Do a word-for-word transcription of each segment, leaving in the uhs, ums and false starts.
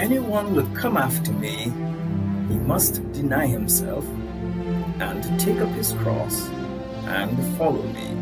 anyone will come after me, he must deny himself and take up his cross and follow me.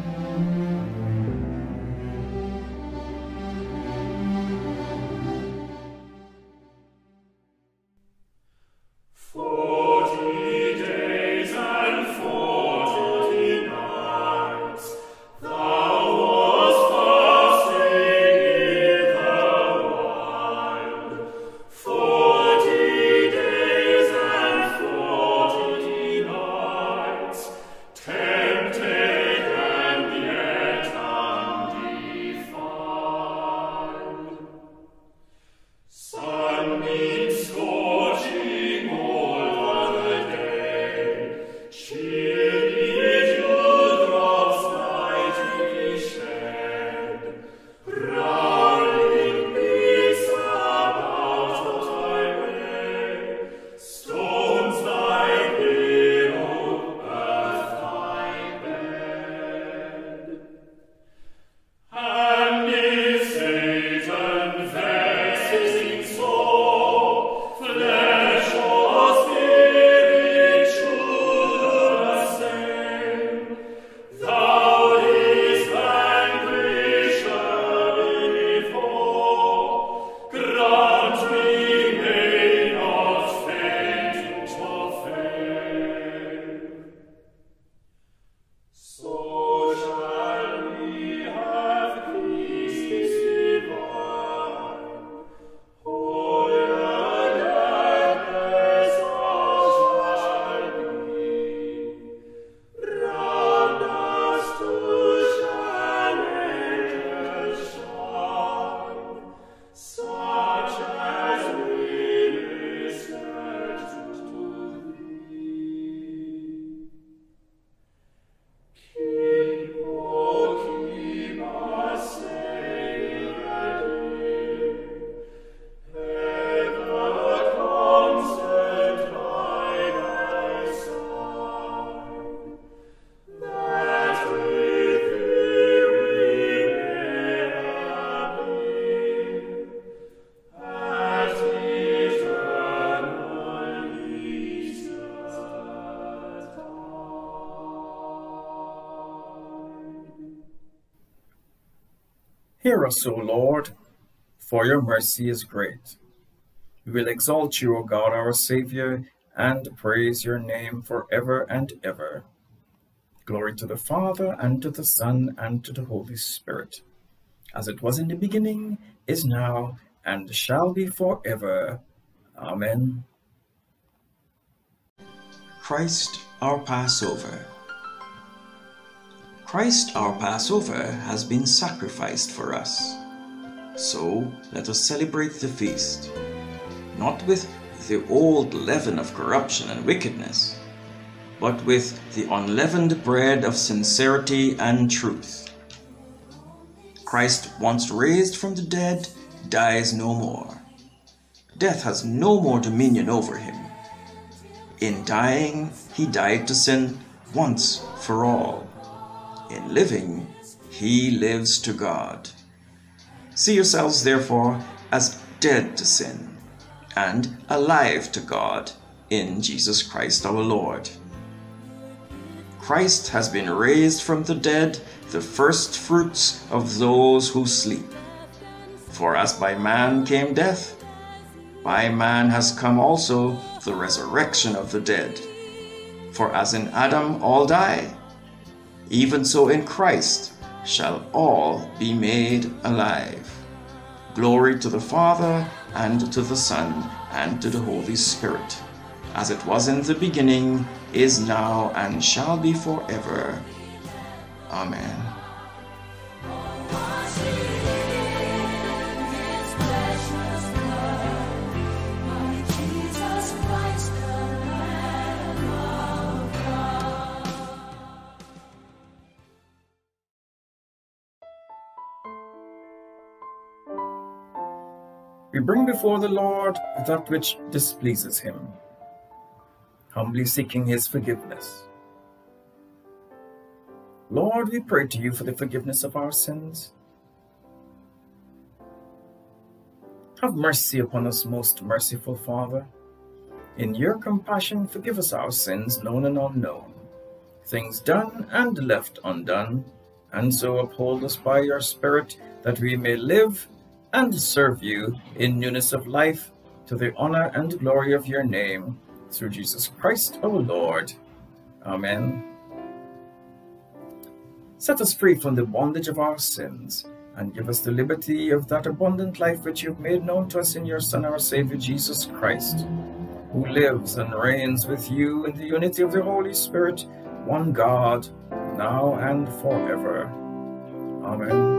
Hear us, O Lord, for your mercy is great. We will exalt you, O God, our Saviour, and praise your name forever and ever. Glory to the Father, and to the Son, and to the Holy Spirit, as it was in the beginning, is now, and shall be forever. Amen. Christ our Passover. Christ our Passover has been sacrificed for us. So let us celebrate the feast, not with the old leaven of corruption and wickedness, but with the unleavened bread of sincerity and truth. Christ, once raised from the dead, dies no more. Death has no more dominion over him. In dying, he died to sin once for all. In living, he lives to God. See yourselves, therefore, as dead to sin and alive to God in Jesus Christ our Lord. Christ has been raised from the dead, the first fruits of those who sleep. For as by man came death, by man has come also the resurrection of the dead. For as in Adam all die, even so in Christ shall all be made alive. Glory to the Father, and to the Son, and to the Holy Spirit, as it was in the beginning, is now, and shall be forever. Amen. We bring before the Lord that which displeases him, humbly seeking his forgiveness. Lord, we pray to you for the forgiveness of our sins. Have mercy upon us, most merciful Father. In your compassion, forgive us our sins, known and unknown, things done and left undone, and so uphold us by your Spirit, that we may live and serve you in newness of life, to the honor and glory of your name, through Jesus Christ our Lord. Amen. Set us free from the bondage of our sins, and give us the liberty of that abundant life which you have made known to us in your Son, our Savior, Jesus Christ, who lives and reigns with you in the unity of the Holy Spirit, one God, now and forever. Amen.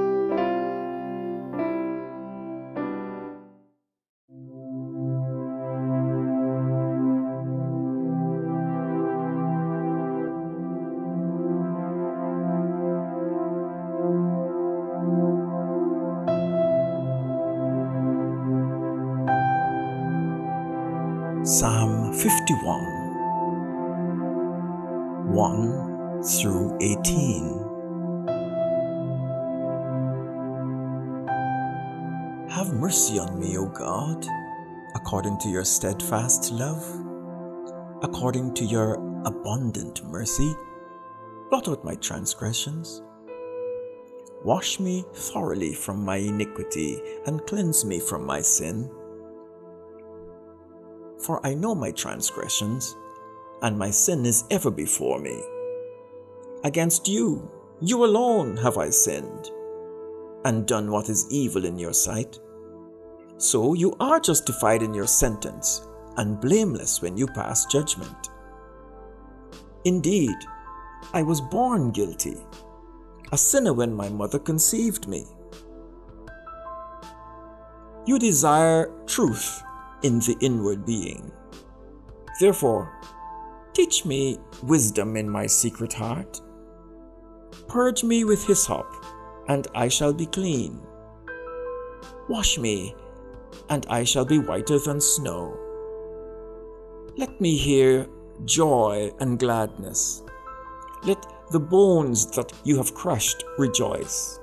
Psalm fifty-one, one through eighteen. Have mercy on me, O God, according to your steadfast love, according to your abundant mercy. Blot out my transgressions. Wash me thoroughly from my iniquity and cleanse me from my sin. For I know my transgressions, and my sin is ever before me. Against you, you alone have I sinned, and done what is evil in your sight. So you are justified in your sentence, and blameless when you pass judgment. Indeed, I was born guilty, a sinner when my mother conceived me. You desire truth in the inward being. Therefore, teach me wisdom in my secret heart. Purge me with hyssop, and I shall be clean. Wash me, and I shall be whiter than snow. Let me hear joy and gladness. Let the bones that you have crushed rejoice.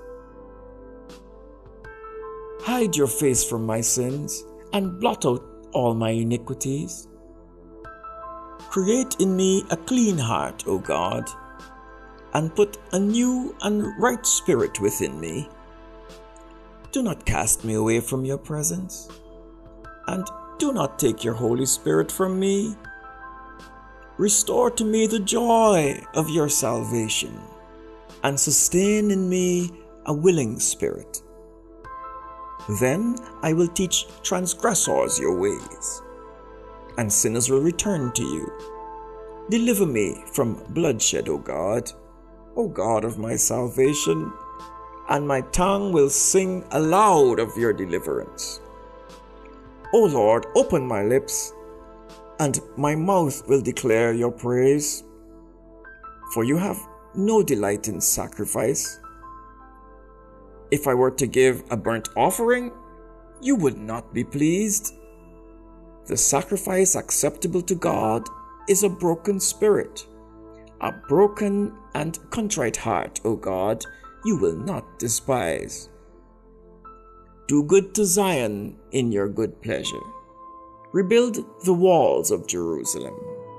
Hide your face from my sins, and blot out all my iniquities. Create in me a clean heart, O God, and put a new and right spirit within me. Do not cast me away from your presence, and do not take your Holy Spirit from me. Restore to me the joy of your salvation, and sustain in me a willing spirit. Then I will teach transgressors your ways, and sinners will return to you. Deliver me from bloodshed, O God, O God of my salvation, and my tongue will sing aloud of your deliverance. O Lord, open my lips, and my mouth will declare your praise. For you have no delight in sacrifice. If I were to give a burnt offering, you would not be pleased. The sacrifice acceptable to God is a broken spirit. A broken and contrite heart, O God, you will not despise. Do good to Zion in your good pleasure. Rebuild the walls of Jerusalem.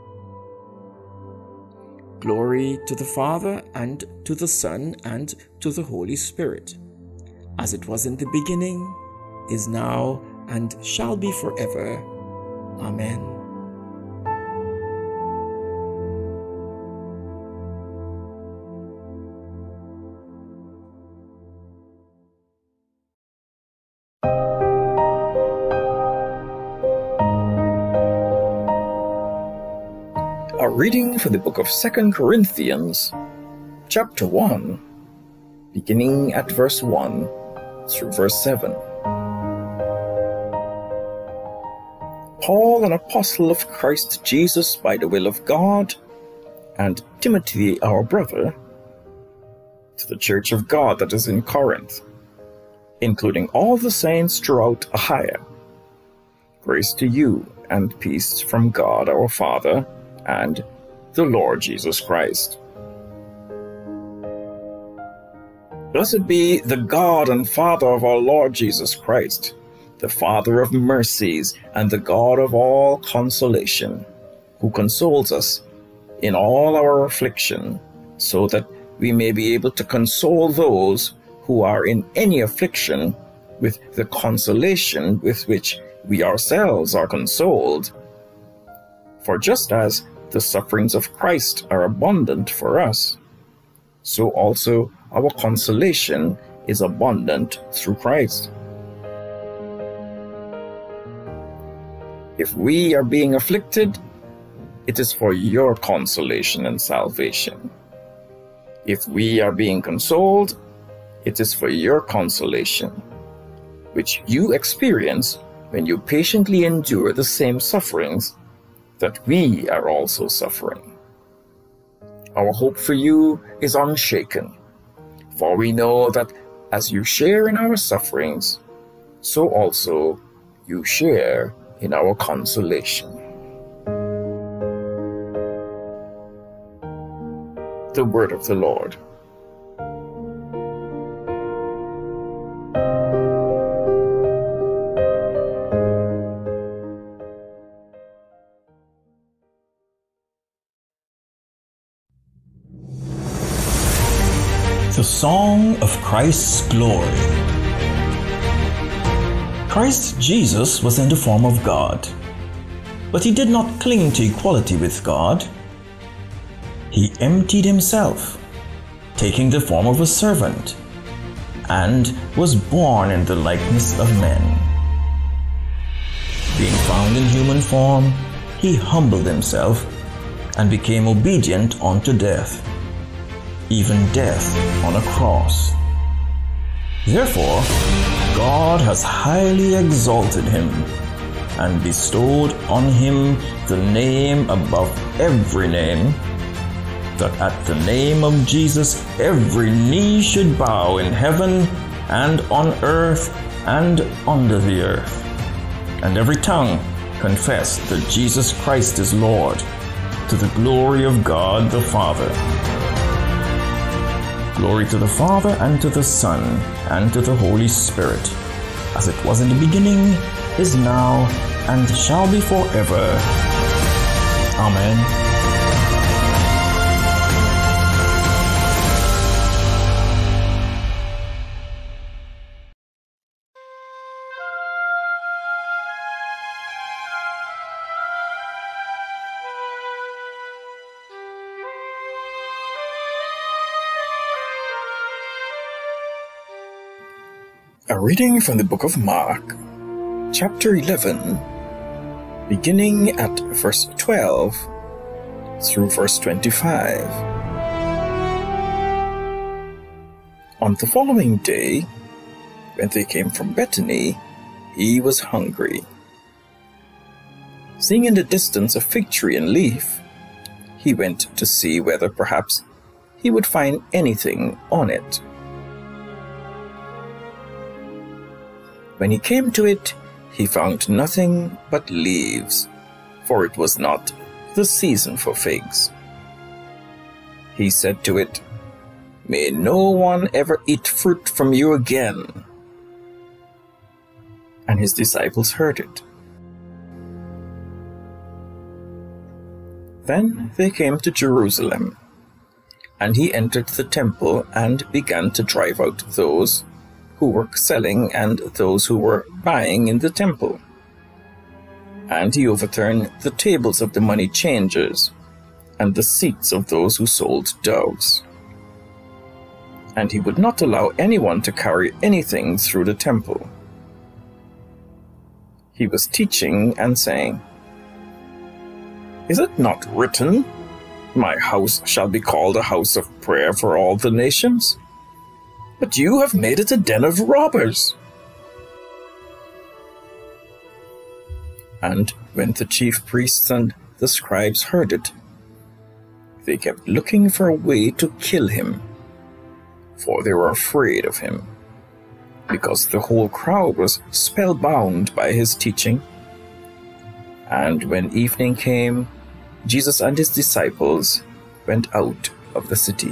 Glory to the Father, and to the Son, and to the Holy Spirit, as it was in the beginning, is now, and shall be forever. Amen. A reading from the book of Second Corinthians, chapter one, beginning at verse one through verse seven. Paul, an apostle of Christ Jesus by the will of God, and Timothy, our brother, to the church of God that is in Corinth, including all the saints throughout Achaia. Grace to you and peace from God our Father and the Lord Jesus Christ. Blessed be the God and Father of our Lord Jesus Christ, the Father of mercies and the God of all consolation, who consoles us in all our affliction, so that we may be able to console those who are in any affliction with the consolation with which we ourselves are consoled. For just as the sufferings of Christ are abundant for us, so also our consolation is abundant through Christ. If we are being afflicted, it is for your consolation and salvation. If we are being consoled, it is for your consolation, which you experience when you patiently endure the same sufferings that we are also suffering. Our hope for you is unshaken, for we know that as you share in our sufferings, so also you share in our consolation. The word of the Lord. The Song of Christ's Glory. Christ Jesus was in the form of God, but he did not cling to equality with God. He emptied himself, taking the form of a servant, and was born in the likeness of men. Being found in human form, he humbled himself and became obedient unto death, even death on a cross. Therefore, God has highly exalted him and bestowed on him the name above every name, that at the name of Jesus every knee should bow in heaven and on earth and under the earth, and every tongue confess that Jesus Christ is Lord, to the glory of God the Father. Glory to the Father, and to the Son, and to the Holy Spirit, as it was in the beginning, is now, and shall be forever. Amen. A reading from the book of Mark, chapter eleven, beginning at verse twelve through verse twenty-five. On the following day, when they came from Bethany, he was hungry. Seeing in the distance a fig tree and leaf, he went to see whether perhaps he would find anything on it. When he came to it, he found nothing but leaves, for it was not the season for figs. He said to it, "May no one ever eat fruit from you again." And his disciples heard it. Then they came to Jerusalem, and he entered the temple and began to drive out those who were selling and those who were buying in the temple. And he overturned the tables of the money changers and the seats of those who sold doves. And he would not allow anyone to carry anything through the temple. He was teaching and saying, "Is it not written, 'My house shall be called a house of prayer for all the nations'? But you have made it a den of robbers." And when the chief priests and the scribes heard it, they kept looking for a way to kill him, for they were afraid of him, because the whole crowd was spellbound by his teaching. And when evening came, Jesus and his disciples went out of the city.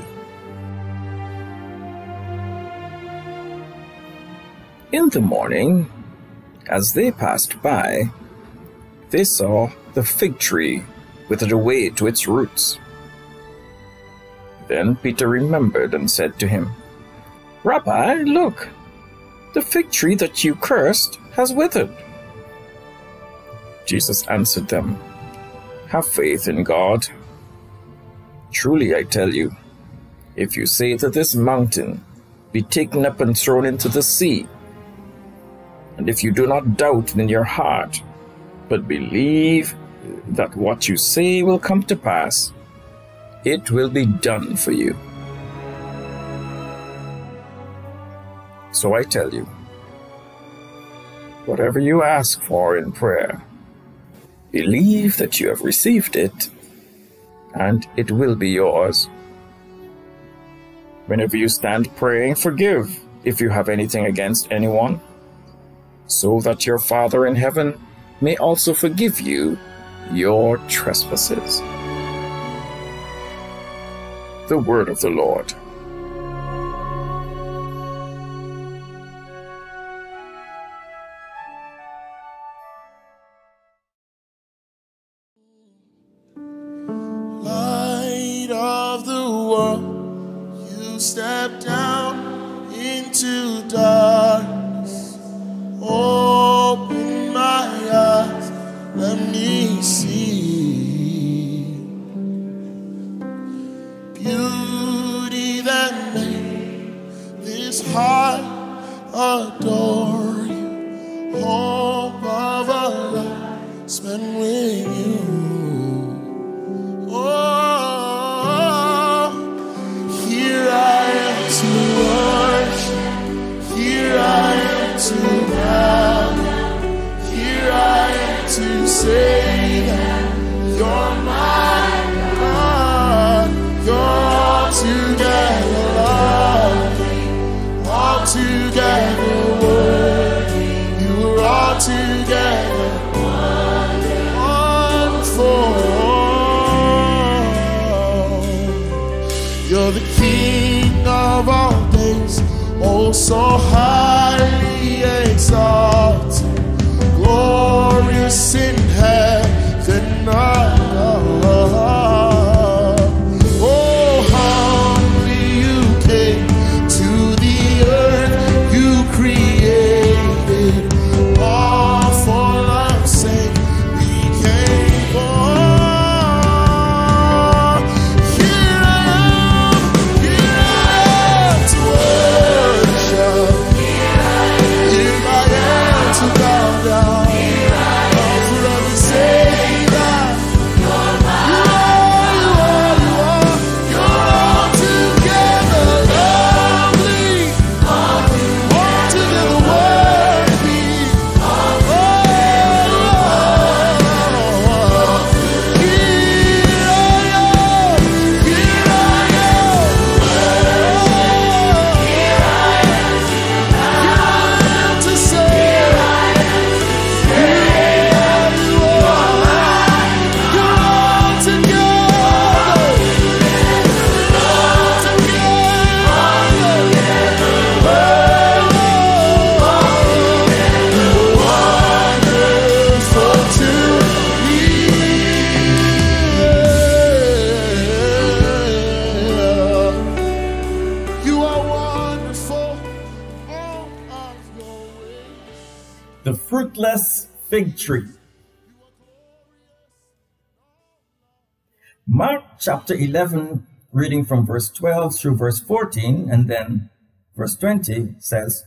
In the morning, As they passed by, they saw the fig tree withered away to its roots. Then Peter remembered and said to him, "Rabbi, look, the fig tree that you cursed has withered." Jesus answered them, "Have faith in God. Truly I tell you, if you say to this mountain, 'Be taken up and thrown into the sea,' and if you do not doubt in your heart, but believe that what you say will come to pass, it will be done for you. So I tell you, whatever you ask for in prayer, believe that you have received it, and it will be yours. Whenever you stand praying, forgive if you have anything against anyone, so that your Father in heaven may also forgive you your trespasses." The word of the Lord. Light of the world, you step down into darkness. Open my eyes, let me see beauty that made this heart adore you. Hope of a life spent with you. Oh, here I am to worship. Here I am to bow down. Here I am to say that you're my God. You're altogether lovely, altogether worthy. You are altogether wonderful. You're the King of all days, oh so highly exalted, glorious in heaven above. Oh, humbly you came to the earth you created, all for love's sake became born. Here I am, here I am to worship. Here I am to bow down. I'll forever say that you're mine. You are, you are, you are. You're altogether lovely, altogether worthy. Oh, here I am, here I am. Here I am to say, here you are. You're wonderful to me. You are wonderful, all of your ways. The fruitless fig tree. Mark chapter eleven, reading from verse twelve through verse fourteen, and then verse twenty says,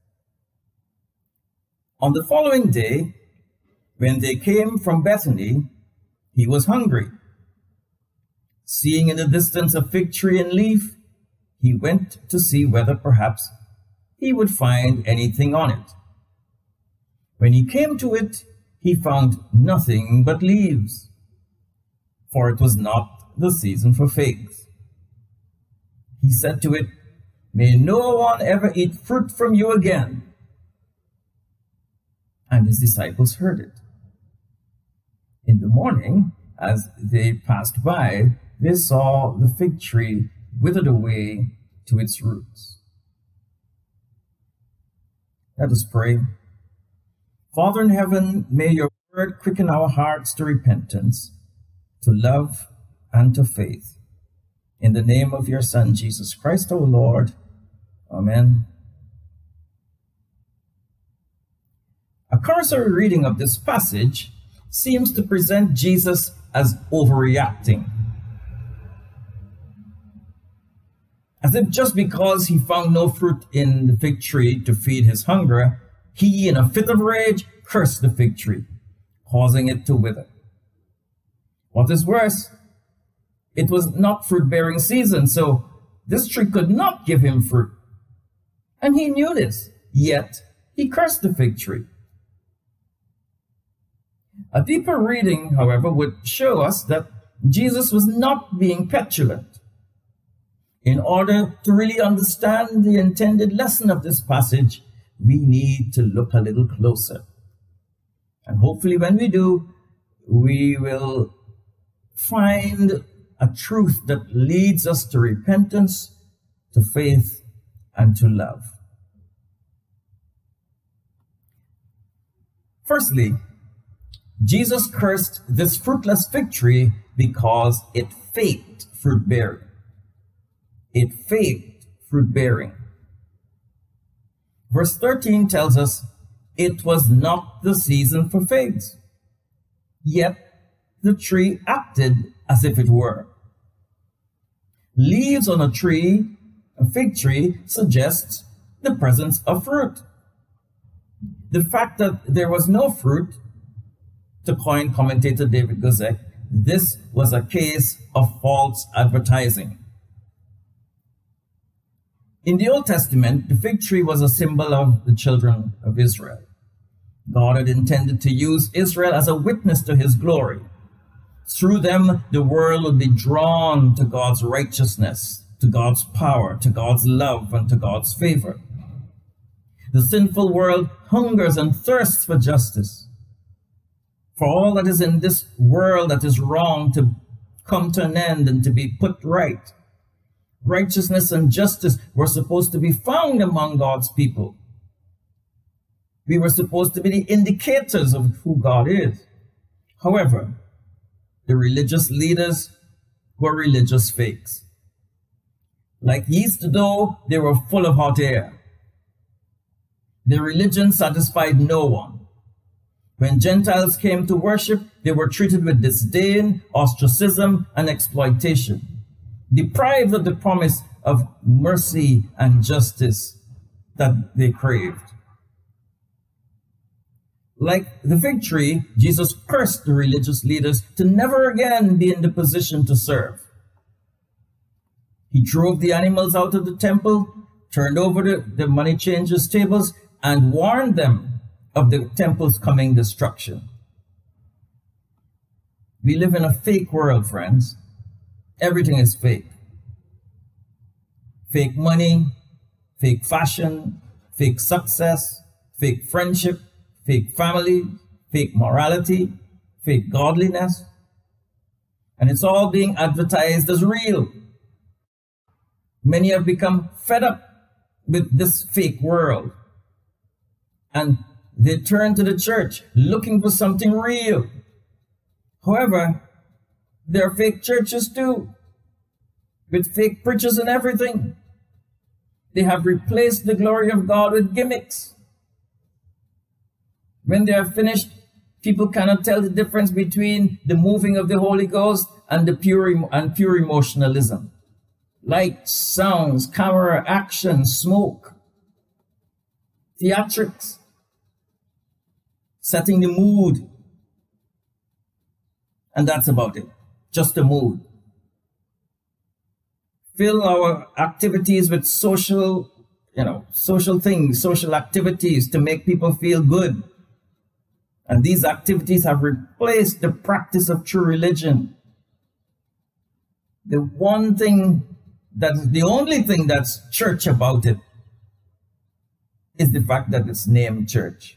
"On the following day, when they came from Bethany, he was hungry. Seeing in the distance a fig tree in leaf, he went to see whether perhaps he would find anything on it. When he came to it, he found nothing but leaves, for it was not the season for figs. He said to it, 'May no one ever eat fruit from you again.' And his disciples heard it. In the morning, as they passed by, they saw the fig tree withered away to its roots." Let us pray. Father in heaven, may your word quicken our hearts to repentance, to love, and to faith. In the name of your Son, Jesus Christ, our Lord. Amen. A cursory reading of this passage seems to present Jesus as overreacting, as if just because he found no fruit in the fig tree to feed his hunger, he, in a fit of rage, cursed the fig tree, causing it to wither. What is worse, it was not fruit-bearing season, so this tree could not give him fruit. And he knew this, yet he cursed the fig tree. A deeper reading, however, would show us that Jesus was not being petulant. In order to really understand the intended lesson of this passage, we need to look a little closer. And hopefully when we do, we will find a truth that leads us to repentance, to faith, and to love. Firstly, Jesus cursed this fruitless fig tree because it faked fruit bearing. It faked fruit bearing. Verse thirteen tells us it was not the season for figs, yet the tree acted as if it were. Leaves on a tree, a fig tree, suggests the presence of fruit. The fact that there was no fruit, to coin commentator David Gozek, this was a case of false advertising. In the Old Testament, the fig tree was a symbol of the children of Israel. God had intended to use Israel as a witness to his glory. Through them, the world would be drawn to God's righteousness, to God's power, to God's love, and to God's favor. The sinful world hungers and thirsts for justice, for all that is in this world that is wrong to come to an end and to be put right. Righteousness and justice were supposed to be found among God's people. We were supposed to be the indicators of who God is. However, the religious leaders were religious fakes. Like yeast dough, they were full of hot air. Their religion satisfied no one. When Gentiles came to worship, they were treated with disdain, ostracism, and exploitation, deprived of the promise of mercy and justice that they craved. Like the fig tree, Jesus cursed the religious leaders to never again be in the position to serve. He drove the animals out of the temple, turned over the, the money changers' tables, and warned them of the temple's coming destruction. We live in a fake world, friends. Everything is fake. Fake money, fake fashion, fake success, fake friendship, fake family, fake morality, fake godliness. And it's all being advertised as real. Many have become fed up with this fake world, and they turn to the church looking for something real. However, there are fake churches too, with fake preachers and everything. They have replaced the glory of God with gimmicks. When they are finished, people cannot tell the difference between the moving of the Holy Ghost and the pure and pure emotionalism. Lights, sounds, camera, action, smoke, theatrics, setting the mood. And that's about it. Just a mood. Fill our activities with social, you know, social things, social activities to make people feel good. And these activities have replaced the practice of true religion. The one thing that's the only thing that's church about it is the fact that it's named church.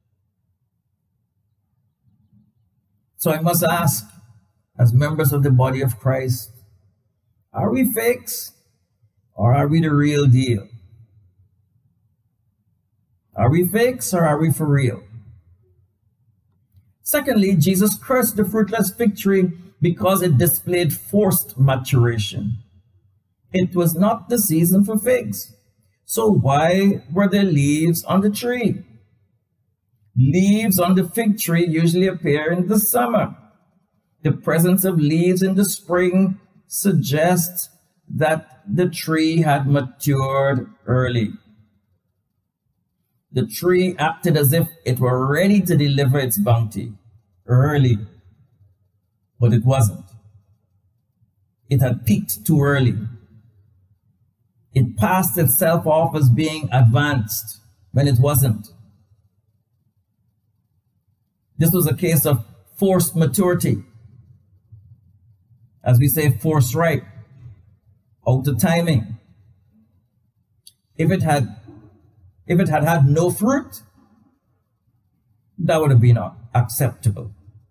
So I must ask, as members of the body of Christ, are we fakes or are we the real deal? Are we fakes or are we for real? Secondly, Jesus cursed the fruitless fig tree because it displayed forced maturation. It was not the season for figs. So why were there leaves on the tree? Leaves on the fig tree usually appear in the summer. The presence of leaves in the spring suggests that the tree had matured early. The tree acted as if it were ready to deliver its bounty early, but it wasn't. It had peaked too early. It passed itself off as being advanced when it wasn't. This was a case of forced maturity. As we say, forced ripe, out of timing. If it had, if it had had no fruit, that would have been acceptable.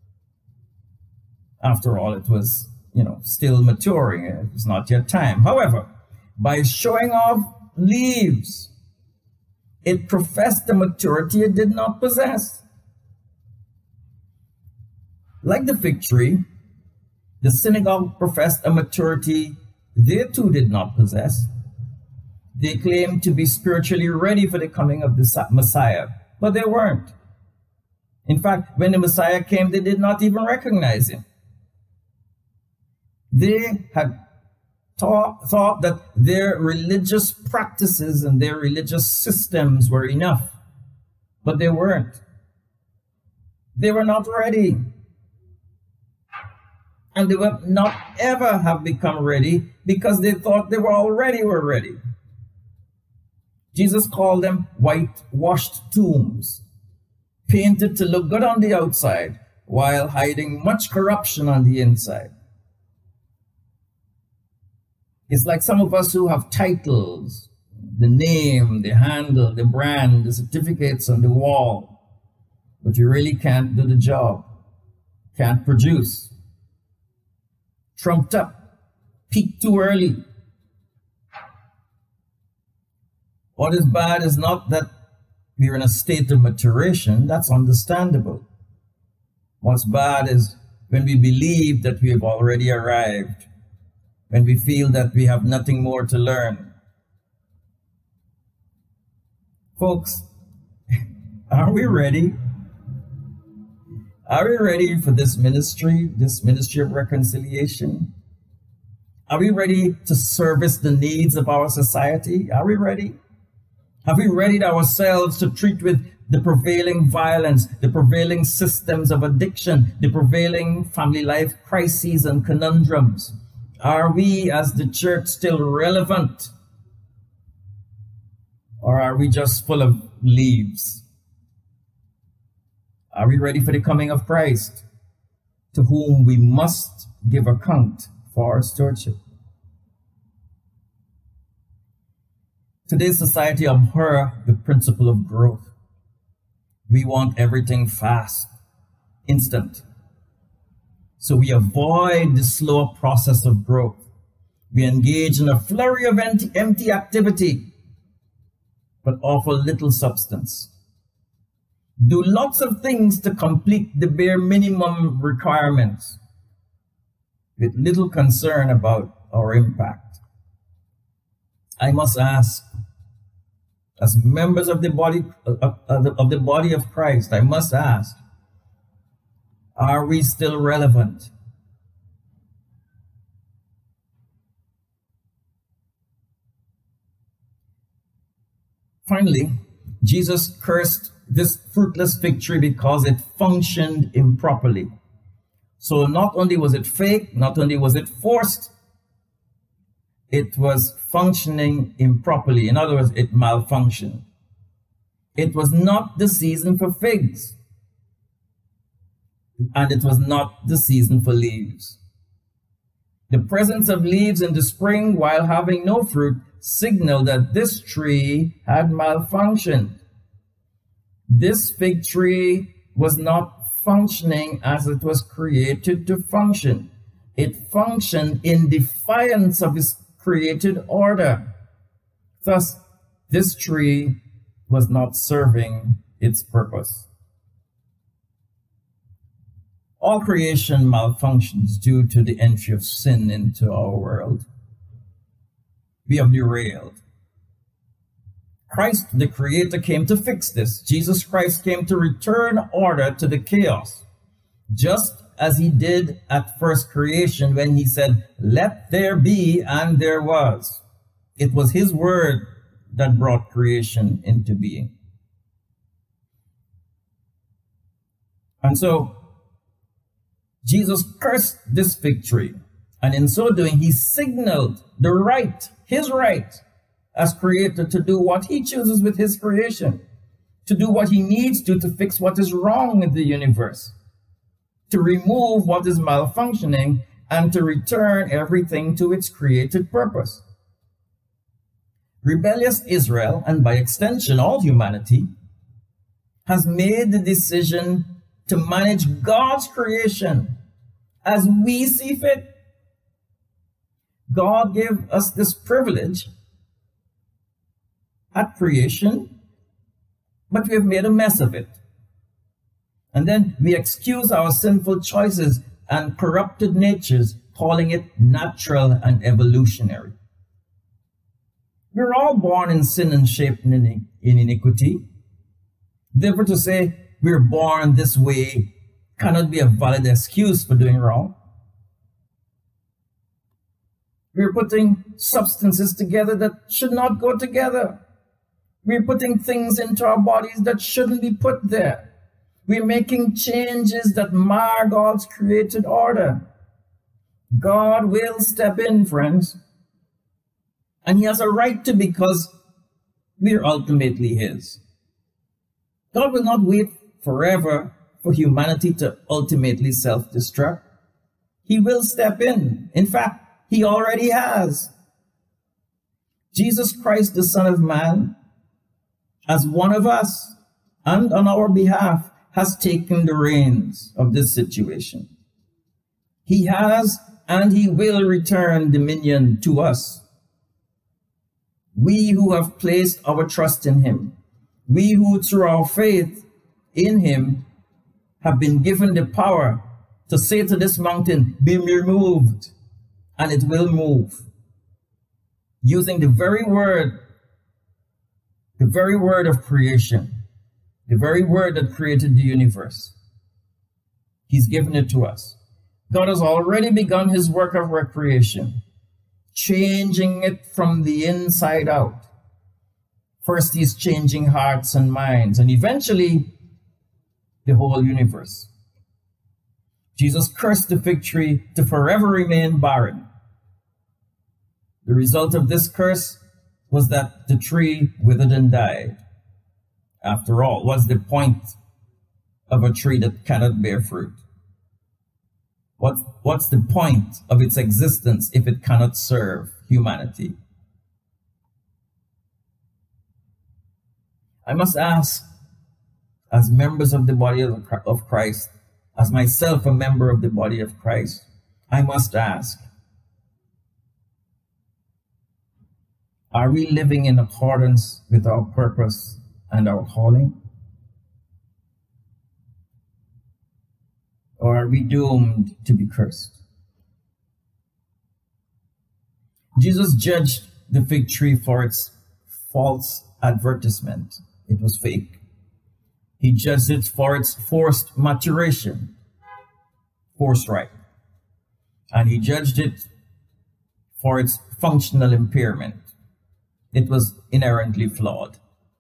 After all, it was, you know, still maturing. It was not yet time. However, by showing off leaves, it professed the maturity it did not possess. Like the fig tree, the synagogue professed a maturity they too did not possess. They claimed to be spiritually ready for the coming of the Messiah, but they weren't. In fact, when the Messiah came, they did not even recognize him. They had thought, thought that their religious practices and their religious systems were enough, but they weren't. They were not ready. And they would not ever have become ready because they thought they were already were ready. Jesus called them whitewashed tombs, painted to look good on the outside while hiding much corruption on the inside. It's like some of us who have titles, the name, the handle, the brand, the certificates on the wall, but you really can't do the job, can't produce. Trumped up, peaked too early. What is bad is not that we're in a state of maturation, that's understandable. What's bad is when we believe that we have already arrived, when we feel that we have nothing more to learn. Folks, are we ready? Are we ready for this ministry, this ministry of reconciliation? Are we ready to service the needs of our society? Are we ready? Have we readied ourselves to treat with the prevailing violence, the prevailing systems of addiction, the prevailing family life crises and conundrums? Are we as the church still relevant? Or are we just full of leaves? Are we ready for the coming of Christ, to whom we must give account for our stewardship? Today's society abhors the principle of growth. We want everything fast, instant. So we avoid the slower process of growth. We engage in a flurry of empty, empty activity, but offer little substance. Do lots of things to complete the bare minimum requirements, with little concern about our impact. I must ask, as members of the body of, of, of the body of Christ, I must ask, are we still relevant? Finally, Jesus cursed this fruitless fig tree because it functioned improperly. So not only was it fake, not only was it forced, it was functioning improperly. In other words, it malfunctioned. It was not the season for figs, and it was not the season for leaves. The presence of leaves in the spring while having no fruit signaled that this tree had malfunctioned. This fig tree was not functioning as it was created to function. It functioned in defiance of its created order. Thus, this tree was not serving its purpose. All creation malfunctions due to the entry of sin into our world. We have derailed. Christ, the Creator, came to fix this. Jesus Christ came to return order to the chaos, just as he did at first creation when he said, "Let there be," and there was. It was his word that brought creation into being. And so, Jesus cursed this fig tree, and in so doing, he signaled the right, his right, as Creator to do what he chooses with his creation, to do what he needs to to fix what is wrong with the universe, to remove what is malfunctioning, and to return everything to its created purpose. Rebellious Israel, and by extension all humanity, has made the decision to manage God's creation as we see fit. God gave us this privilege at creation, but we have made a mess of it. And then we excuse our sinful choices and corrupted natures, calling it natural and evolutionary. We're all born in sin and shaped in iniquity. Therefore, to say we're born this way cannot be a valid excuse for doing wrong. We're putting substances together that should not go together. We're putting things into our bodies that shouldn't be put there. We're making changes that mar God's created order. God will step in, friends. And he has a right to, because we're ultimately his. God will not wait forever for humanity to ultimately self-destruct. He will step in. In fact, he already has. Jesus Christ, the Son of Man, as one of us and on our behalf, has taken the reins of this situation. He has and he will return dominion to us. We who have placed our trust in him, we who through our faith in him have been given the power to say to this mountain, "Be removed," and it will move. Using the very word, the very word of creation, the very word that created the universe. He's given it to us. God has already begun his work of recreation, changing it from the inside out. First, he's changing hearts and minds, and eventually, the whole universe. Jesus cursed the fig tree to forever remain barren. The result of this curse was that the tree withered and died. After all, what's the point of a tree that cannot bear fruit? What, what's the point of its existence if it cannot serve humanity? I must ask, as members of the body of Christ, as myself a member of the body of Christ, I must ask, are we living in accordance with our purpose and our calling? Or are we doomed to be cursed? Jesus judged the fig tree for its false advertisement. It was fake. He judged it for its forced maturation, forced ripe. And he judged it for its functional impairment. It was inherently flawed.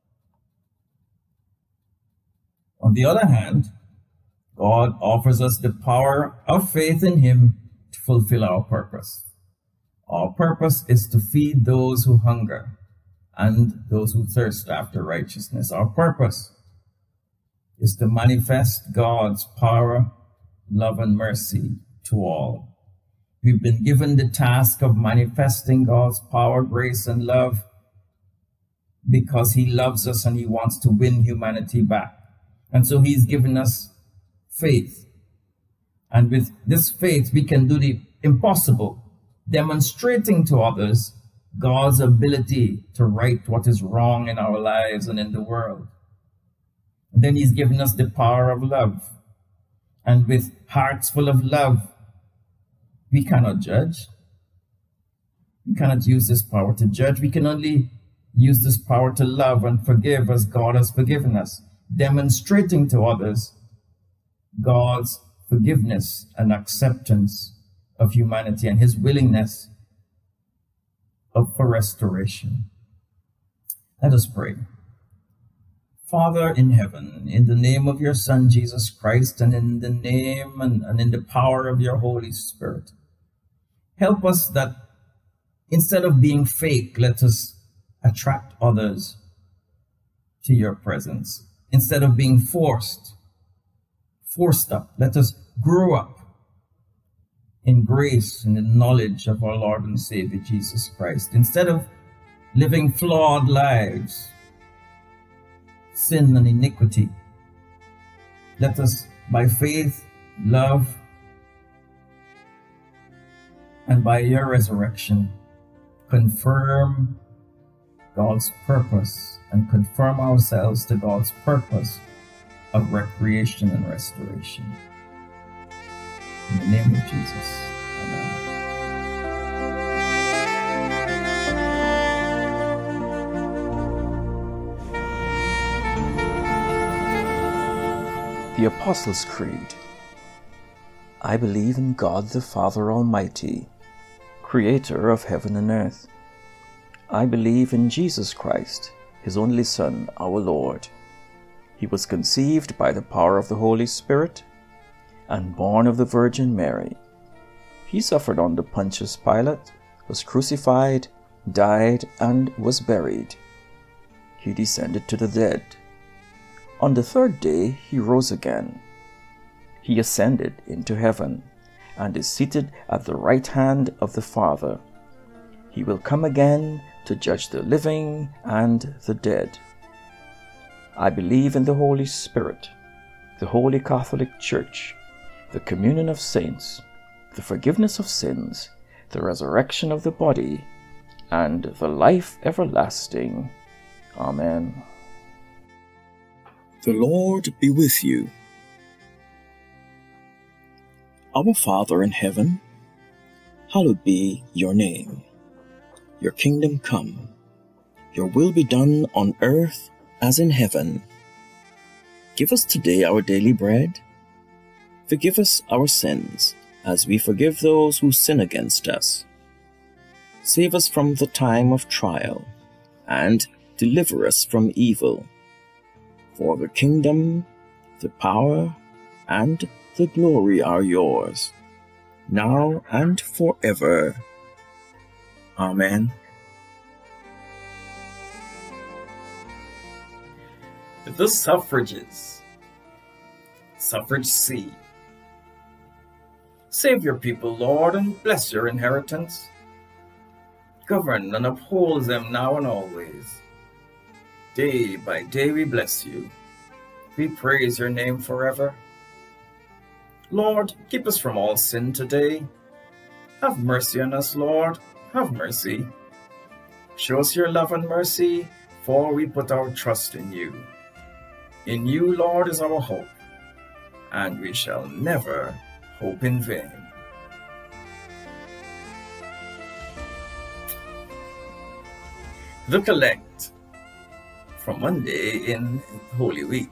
On the other hand, God offers us the power of faith in him to fulfill our purpose. Our purpose is to feed those who hunger and those who thirst after righteousness. Our purpose is to manifest God's power, love, and mercy to all. We've been given the task of manifesting God's power, grace, and love because he loves us and he wants to win humanity back. And so he's given us faith. And with this faith, we can do the impossible, demonstrating to others God's ability to right what is wrong in our lives and in the world. And then he's given us the power of love. and with hearts full of love, we cannot judge. We cannot use this power to judge. We can only use this power to love and forgive as God has forgiven us, demonstrating to others God's forgiveness and acceptance of humanity and his willingness of, for restoration. Let us pray. Father in heaven, in the name of your Son, Jesus Christ, and in the name and, and in the power of your Holy Spirit, help us that instead of being fake, let us attract others to your presence. Instead of being forced, forced up, let us grow up in grace and in knowledge of our Lord and Savior, Jesus Christ. Instead of living flawed lives, sin and iniquity, let us, by faith, love, and by your resurrection, confirm God's purpose and conform ourselves to God's purpose of recreation and restoration. In the name of Jesus, amen. The Apostles' Creed. I believe in God the Father Almighty, creator of heaven and earth. I believe in Jesus Christ, his only Son, our Lord. He was conceived by the power of the Holy Spirit and born of the Virgin Mary. He suffered under Pontius Pilate, was crucified, died, and was buried. He descended to the dead. On the third day he rose again. He ascended into heaven and is seated at the right hand of the Father. He will come again to judge the living and the dead. I believe in the Holy Spirit, the Holy Catholic Church, the communion of saints, the forgiveness of sins, the resurrection of the body, and the life everlasting. Amen. The Lord be with you. Our Father in heaven, hallowed be your name. Your kingdom come. Your will be done on earth as in heaven. Give us today our daily bread. Forgive us our sins, as we forgive those who sin against us. Save us from the time of trial, and deliver us from evil. For the kingdom, the power, and the glory are yours, now and forever. Amen. The suffrages. Suffrage C. Save your people, Lord, and bless your inheritance. Govern and uphold them now and always. Day by day we bless you. We praise your name forever. Lord, keep us from all sin today. Have mercy on us, Lord, have mercy. Show us your love and mercy, for we put our trust in you. In you, Lord, is our hope, and we shall never hope in vain. The Collect from Monday in Holy Week.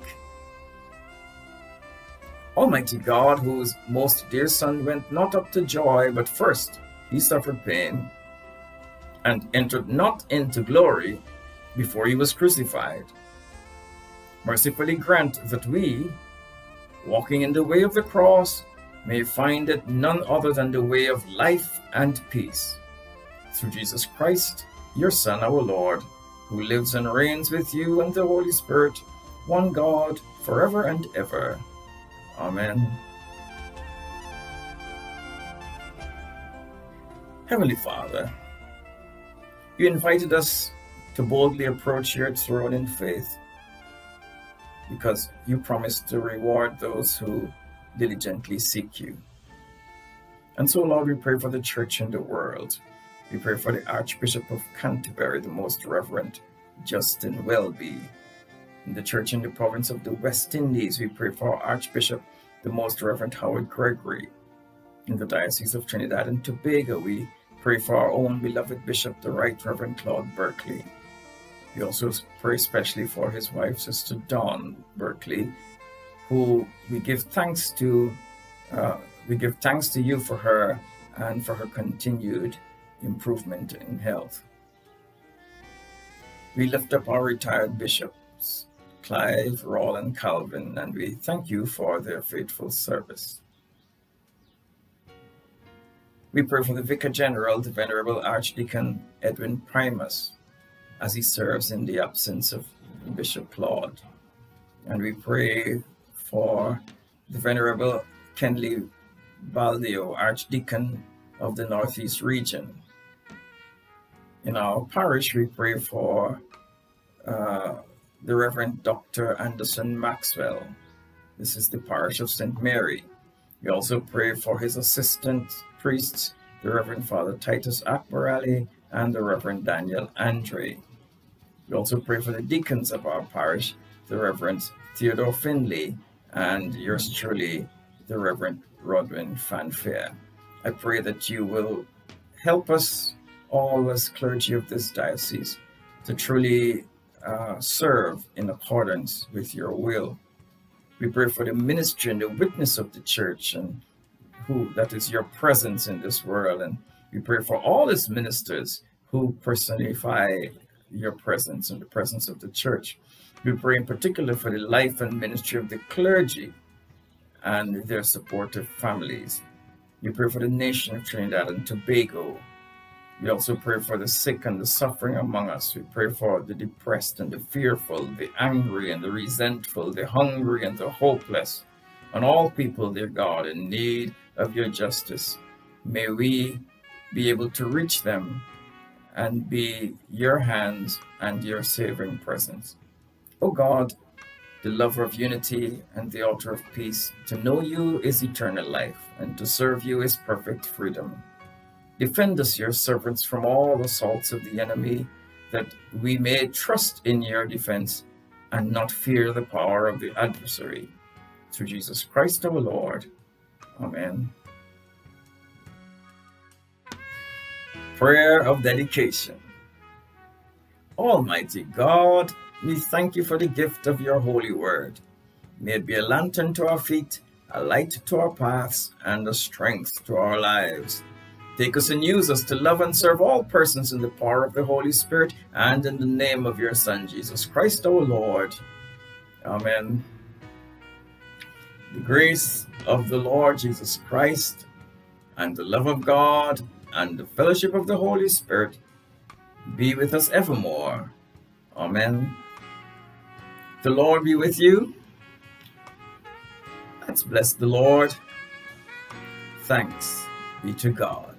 Almighty God, whose most dear Son went not up to joy, but first he suffered pain, and entered not into glory before he was crucified, mercifully grant that we, walking in the way of the cross, may find it none other than the way of life and peace. Through Jesus Christ, your Son, our Lord, who lives and reigns with you and the Holy Spirit, one God, forever and ever. Amen. Heavenly Father, you invited us to boldly approach your throne in faith, because you promised to reward those who diligently seek you. And so, Lord, we pray for the church and the world. We pray for the Archbishop of Canterbury, the Most Reverend Justin Welby. In the church in the province of the West Indies, we pray for Archbishop the Most Reverend Howard Gregory. In the Diocese of Trinidad and Tobago, we pray for our own beloved Bishop, the Right Reverend Claude Berkeley. We also pray especially for his wife, Sister Dawn Berkeley, who we give thanks to. Uh, we give thanks to you for her and for her continued improvement in health. We lift up our retired bishops, Clive, Rawl, and Calvin, and we thank you for their faithful service. We pray for the Vicar General, the Venerable Archdeacon Edwin Primus, as he serves in the absence of Bishop Claude. And we pray for the Venerable Kenley Baldio, Archdeacon of the Northeast Region. In our parish, we pray for uh, the Reverend Doctor Anderson Maxwell. This is the parish of Saint Mary. We also pray for his assistant priests, the Reverend Father Titus Akbarali and the Reverend Daniel Andre. We also pray for the deacons of our parish, the Reverend Theodore Finley and yours truly, the Reverend Rodwyn Fanfair. I pray that you will help us all as clergy of this diocese to truly uh, serve in accordance with your will. We pray for the ministry and the witness of the church, and who that is your presence in this world. And we pray for all its ministers who personify your presence and the presence of the church. We pray in particular for the life and ministry of the clergy and their supportive families. We pray for the nation of Trinidad and Tobago. We also pray for the sick and the suffering among us. We pray for the depressed and the fearful, the angry and the resentful, the hungry and the hopeless, and all people, dear God, in need of your justice. May we be able to reach them and be your hands and your saving presence. O God, the lover of unity and the author of peace, to know you is eternal life, and to serve you is perfect freedom. Defend us, your servants, from all assaults of the enemy, that we may trust in your defense and not fear the power of the adversary. Through Jesus Christ our Lord. Amen. Prayer of dedication. Almighty God, we thank you for the gift of your holy word. May it be a lantern to our feet, a light to our paths, and a strength to our lives. Take us and use us to love and serve all persons in the power of the Holy Spirit and in the name of your Son, Jesus Christ our Lord. Amen. The grace of the Lord Jesus Christ and the love of God and the fellowship of the Holy Spirit be with us evermore. Amen. The Lord be with you. Let's bless the Lord. Thanks be to God.